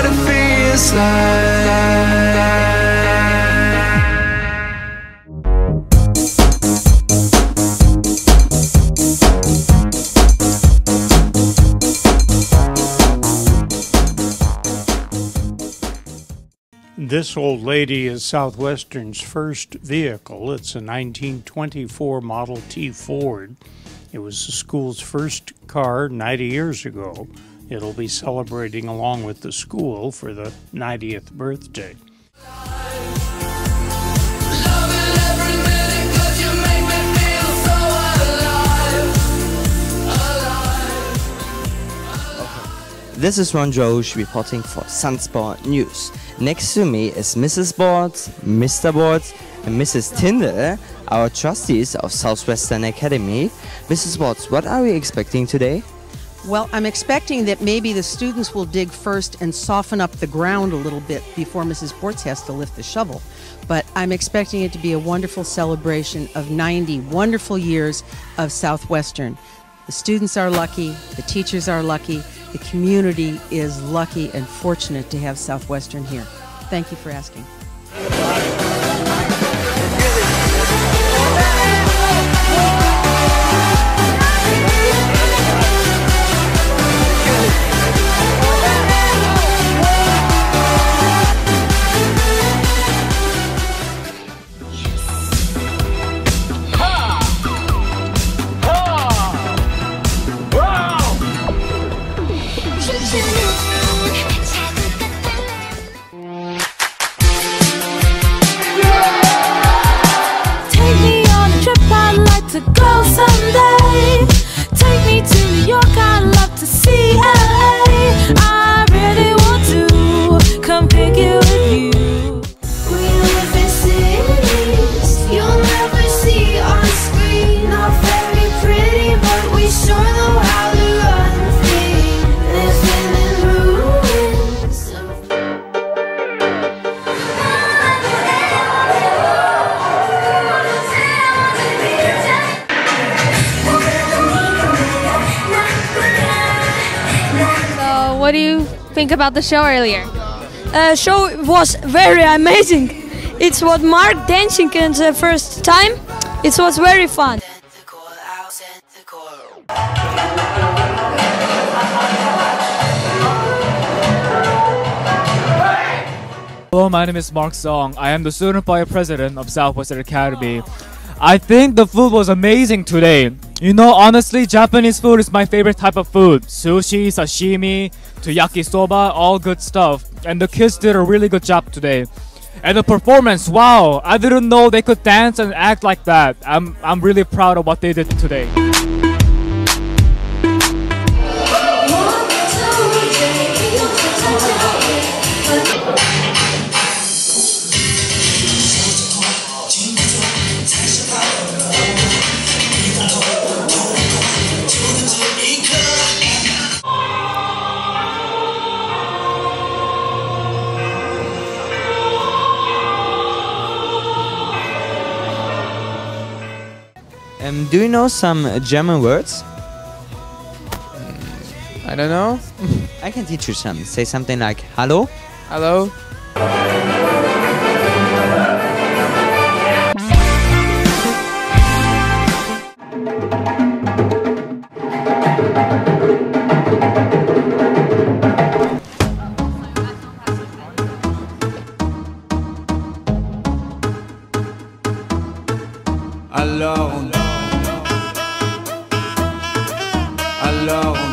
it feels like. This old lady is Southwestern's first vehicle. It's a 1924 Model T Ford. It was the school's first car 90 years ago. It'll be celebrating along with the school for the 90th birthday. This is Ron Josh reporting for SunSpot News. Next to me is Mrs. Boards, Mr. Boards, and Mrs. Tinder, our trustees of Southwestern Academy. Mrs. Boards, what are we expecting today? Well, I'm expecting that maybe the students will dig first and soften up the ground a little bit before Mrs. Boards has to lift the shovel. But I'm expecting it to be a wonderful celebration of 90 wonderful years of Southwestern. The students are lucky, the teachers are lucky, the community is lucky and fortunate to have Southwestern here. Thank you for asking. To go someday, take me to New York, I'd love to see LA. I really want to come pick it with you. We live in cities you'll never see on screen. Not very pretty, but we sure know how to run things. Living in ruins. What do you think about the show earlier? Show was very amazing. It was Mark dancing in the first time. It was very fun. Hello, my name is Mark Song. I am the student body president of Southwestern Academy. I think the food was amazing today. You know, honestly, Japanese food is my favorite type of food. Sushi, sashimi, to yakisoba, all good stuff. And the kids did a really good job today. And the performance, wow! I didn't know they could dance and act like that. I'm really proud of what they did today. Do you know some German words? I don't know. I can teach you some. Say something like Hallo. Hello. Alone. Alone.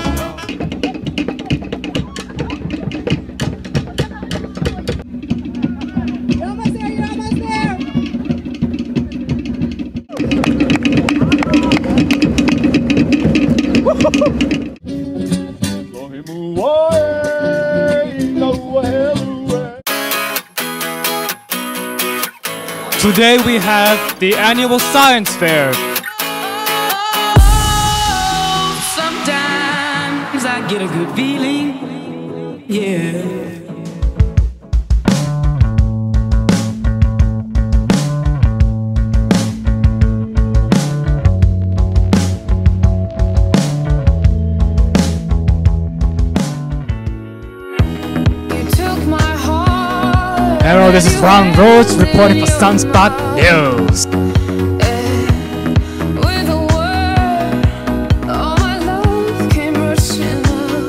You're almost there, you're almost there. Today we have the annual science fair. Sometimes I get a good feeling, yeah. Hello, this is Ron Rhodes reporting for SunSpot News. With a word, all my love came rushing up,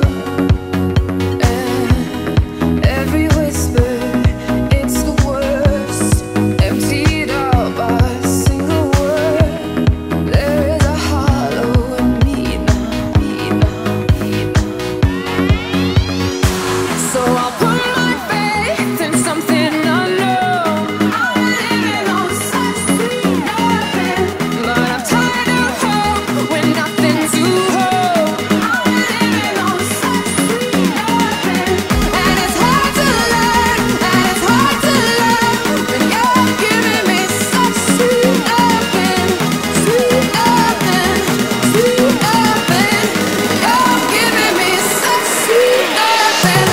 and every whisper, it's the worst, emptied out by a single word. There is a hollow in me now. So I'll put my faith in something unknown. I'm living on such sweet nothing, but I'm tired of hope when nothing to hold. I'm living on such sweet nothing, and it's hard to learn, and it's hard to love when you're giving me such sweet nothing, sweet nothing, sweet nothing. You're giving me such sweet nothing.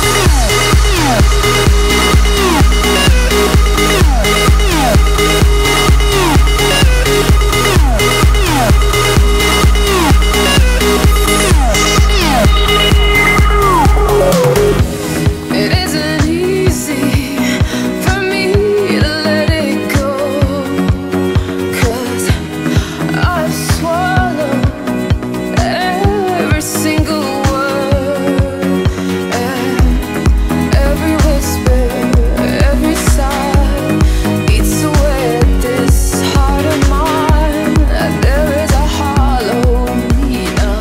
It isn't easy for me to let it go, 'cause I've swallowed every single word, and every whisper, every sigh eats away at this heart of mine. There is a hollow in me now.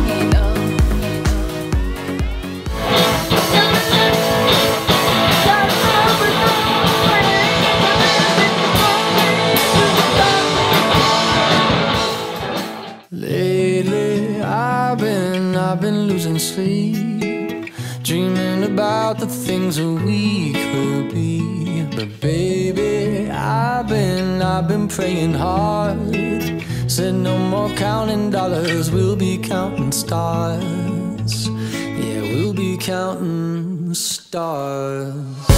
Lately, I've been losing sleep, dreaming about the things that we could be. But baby, I've been praying hard. Said no more counting dollars, we'll be counting stars. Yeah, we'll be counting stars.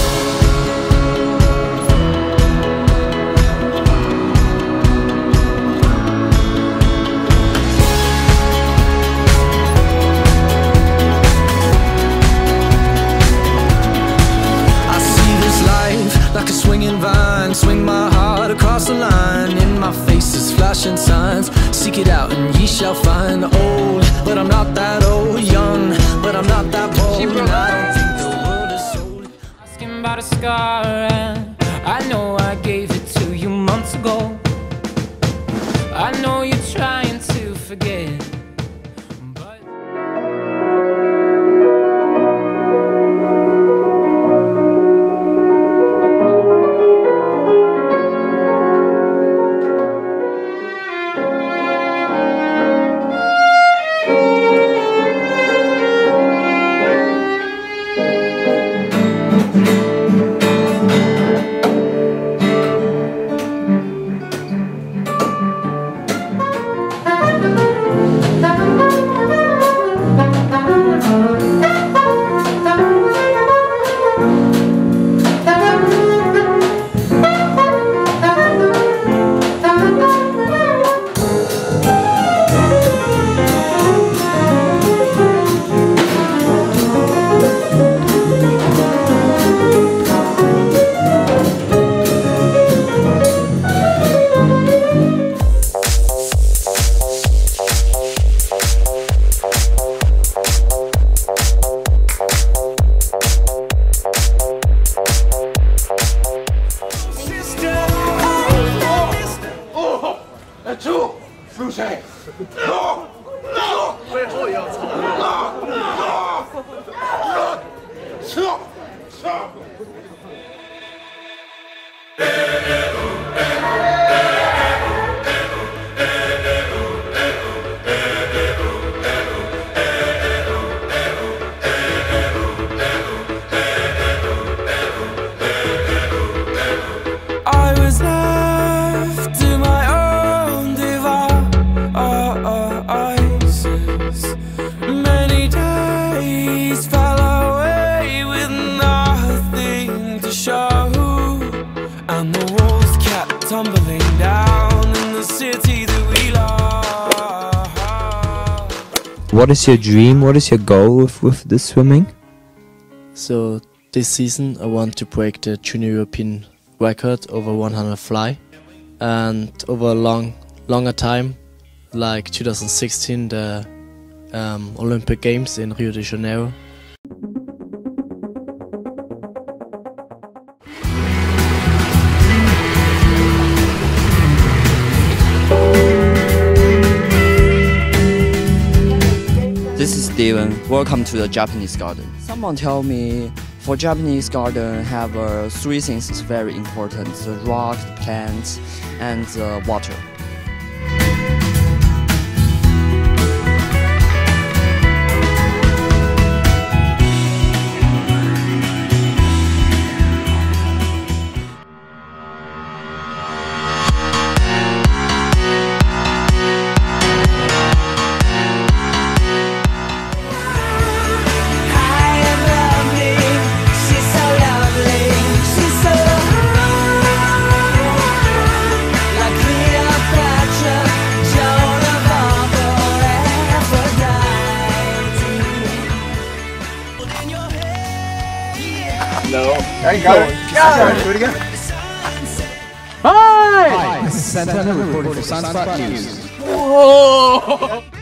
Like a swinging vine, swing my heart across the line. In my face is flashing signs. Seek it out and ye shall find. Old, but I'm not that old. Young, but I'm not that bold. And I don't think the world is sold. Asking about a scar, and I know I gave it to you months ago. I know you're trying to forget, but What is your dream? What is your goal with this swimming? So This season I want to break the junior European record over 100 fly, and over a longer time, like 2016, the Olympic Games in Rio de Janeiro. This is Steven. Welcome to the Japanese garden. Someone tell me for Japanese garden have three things is very important: the rock, the plants, and the water. No. There you go. Do it again. Hi! This is Santana reporting for SunSpot News. Whoa!